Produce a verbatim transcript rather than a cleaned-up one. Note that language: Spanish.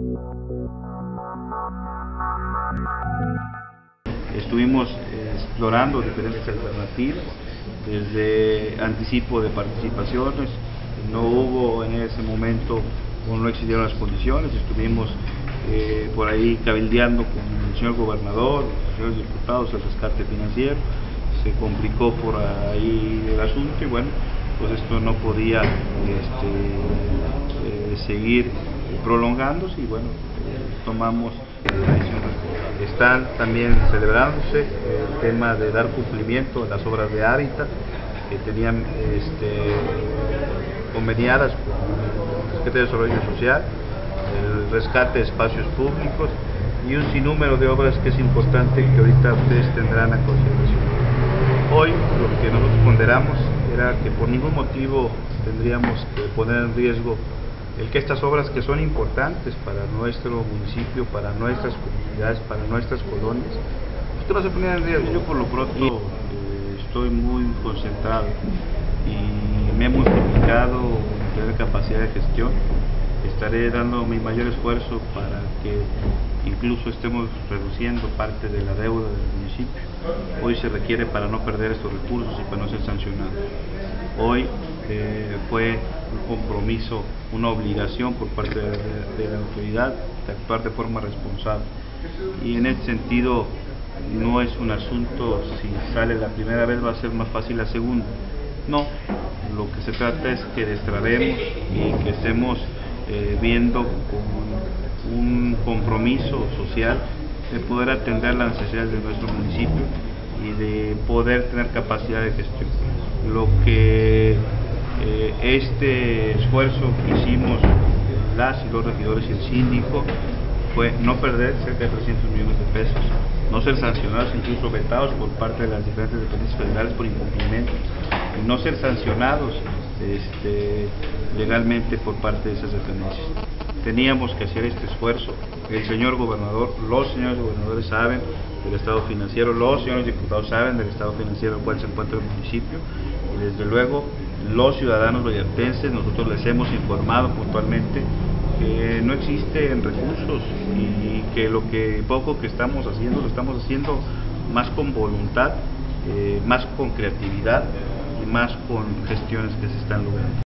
Estuvimos eh, explorando diferentes alternativas, desde anticipo de participaciones, no hubo en ese momento o no existieron las condiciones, estuvimos eh, por ahí cabildeando con el señor gobernador, los señores diputados, el rescate financiero, se complicó por ahí el asunto y bueno, pues esto no podía este, eh, seguir prolongándose y bueno, eh, tomamos la decisión. Están también celebrándose el tema de dar cumplimiento a las obras de hábitat que tenían este, conveniadas con el Secretaría de Desarrollo Social, el rescate de espacios públicos y un sinnúmero de obras que es importante que ahorita ustedes tendrán a consideración. Hoy lo que nosotros ponderamos era que por ningún motivo tendríamos que poner en riesgo el que estas obras que son importantes para nuestro municipio, para nuestras comunidades, para nuestras colonias, esto no se ponía en riesgo. Yo por lo pronto eh, estoy muy concentrado y me he multiplicado en tener capacidad de gestión. Estaré dando mi mayor esfuerzo para que incluso estemos reduciendo parte de la deuda del municipio. Hoy se requiere para no perder estos recursos y para no ser sancionados. Hoy eh, fue un compromiso, una obligación por parte de, de, de la autoridad de actuar de forma responsable. Y en ese sentido no es un asunto, si sale la primera vez va a ser más fácil la segunda. No, lo que se trata es que destrabemos y que estemos eh, viendo con un compromiso social de poder atender las necesidades de nuestro municipio y de poder tener capacidad de gestión. Lo que eh, este esfuerzo que hicimos las y los regidores y el síndico fue no perder cerca de trescientos millones de pesos, no ser sancionados, incluso vetados por parte de las diferentes dependencias federales por incumplimiento, y no ser sancionados este, legalmente por parte de esas dependencias. Teníamos que hacer este esfuerzo. El señor gobernador, los señores gobernadores saben del estado financiero, los señores diputados saben del estado financiero en el cual se encuentra el municipio y desde luego los ciudadanos vallartenses, nosotros les hemos informado puntualmente que no existen recursos y que lo que poco que estamos haciendo lo estamos haciendo más con voluntad, eh, más con creatividad y más con gestiones que se están logrando.